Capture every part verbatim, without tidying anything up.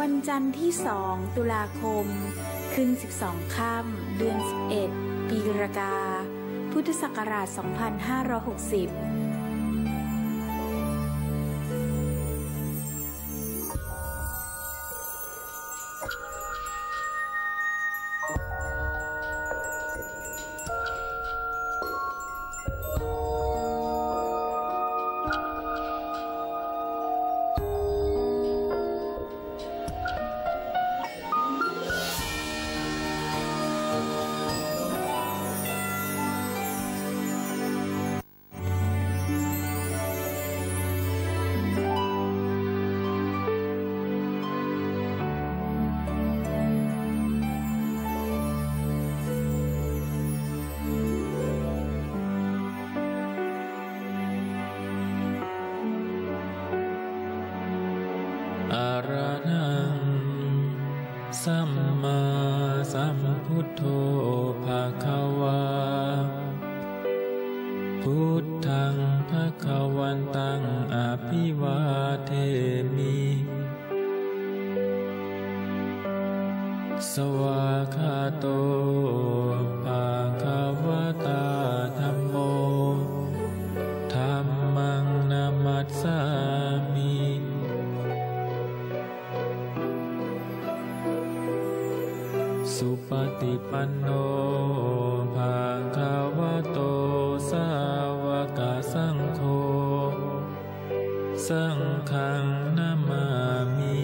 วันจันทร์ที่สองตุลาคมขึ้นสิบสองค่ำเดือนสิบเอ็ดปีรากาพุทธศักราชสองพันห้าร้อยหกสิบอะระหังสัมมาสัมพุทโธภควาพุทธังภควันตังอภิวาเทมิสวากขาโตภควตาธัมโมธัมมังนามัสสามิสุปฏิปันโนภะคะวะโตสาวกสังโฆสังฆังนะมามิ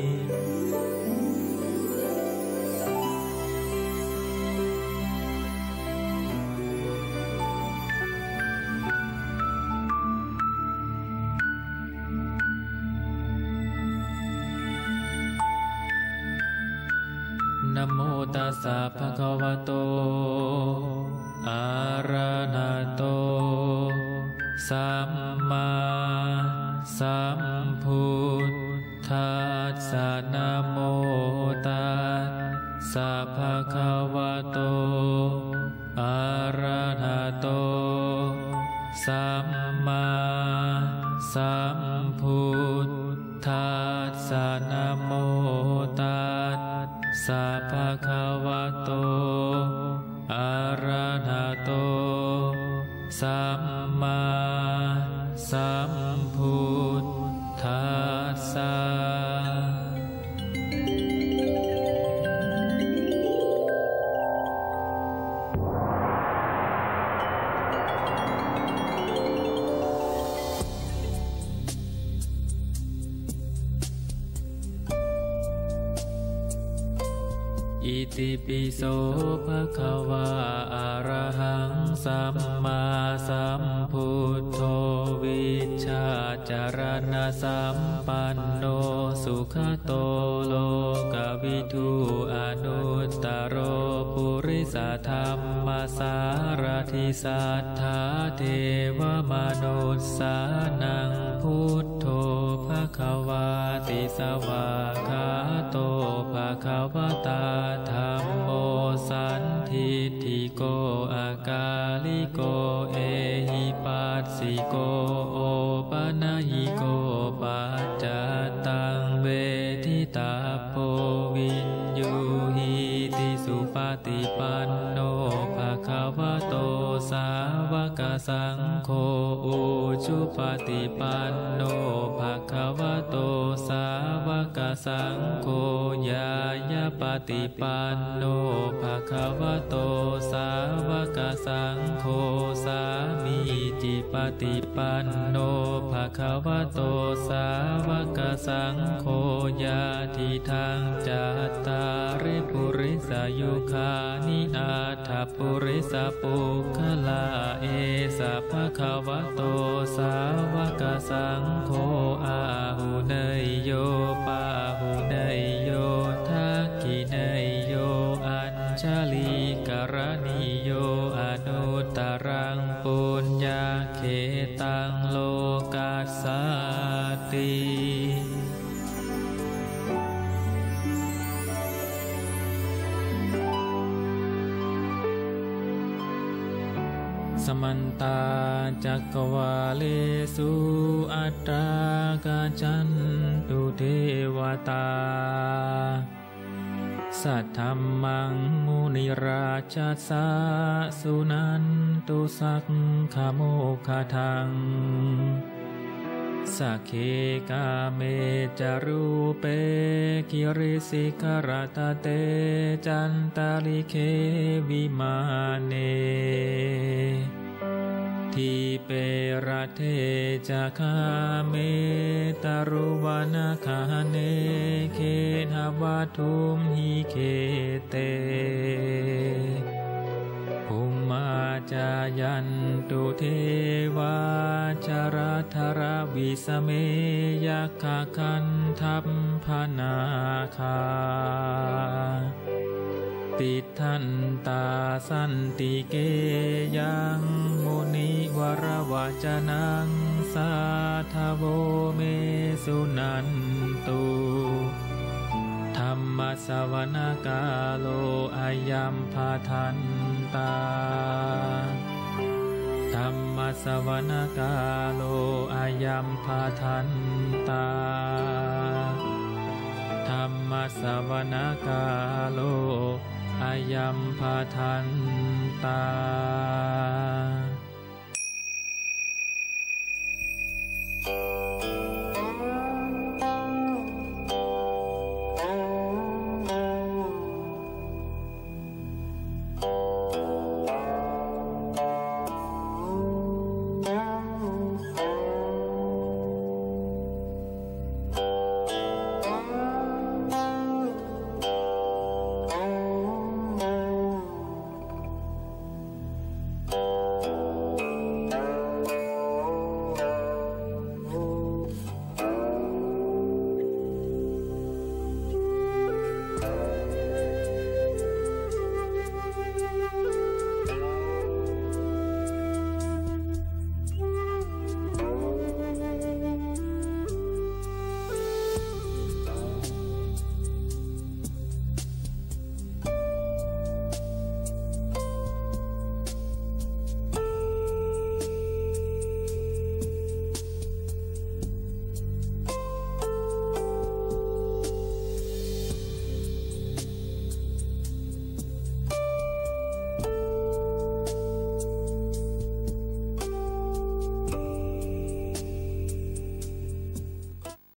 นะโมตัสสะภะคะวะโตอะระหะโตสัมมาสัมพุทธัสสะนะโมตัสสะภะคะวะโตอะระหะโตสัมมาสัมพุทธัสสะนะโมตัสสะภะคะวะโตอะระหะโตสัมมาสัมพุทธัสสะอิติปิโสภะคะวะอะระหังสัมมาสัมพุทโธวิชชาจารณะสัมปันโนสุขโตโลกวิทูอนุตตโรปุริสธรรมสารถิสัทธาเทวมนุสสานังพุทโธภะคะวาติสวากขาโตภะคะวะตาธัมโมสันทิฏฐิโกอากาลิโกเอหิปัสสิโกโอปนะหิโกปัจจตังเวทิตาโพวินยูหิติสุปฏิปันโนภะคะวะโตสาวกสังโฆอุชุปฏิปันโนภะคะวะโตสาวกสังโฆญายาปฏิปันโนภะคะวะโตสาวกสังโฆสามีจิปฏิปันโนภะคะวะโตสาวกสังโฆญาทิทังจัตตาริปุริสยุคานิอาทัพปุริสปุคลาเอสะภะคะวะโตสาวกสังโฆอาหุเนยโยปาหุเนยโยทักขิเนยโยอัญชลีกรณีโยอนุตตรังปุญญาเขตังโลกัสสติ สมันตาจักวาเลสุอัตตากาจันตุเทวตาสัทธัมมังมุนิราชสาสุนันตุสักขโมคทังสักเคกาเมจารูเปกิริสิกรตเตจันตาลิเควิมาเนทีเประเทจะคาเมตารุวนาคาเนเคหวัตุมหิเคเตภูมาจายันตุเทวาจารธรวิสเมยัคคันทัพพนาคาติทันตาสันติเกยังมุนิวรวจนังสาทโวเมสุนันตุธรรมสวณกาโลอายัมภาทันตาธรรมสวณกาโลอายัมภาทันตาธรรมสวณกาโลอายัมภาทันตา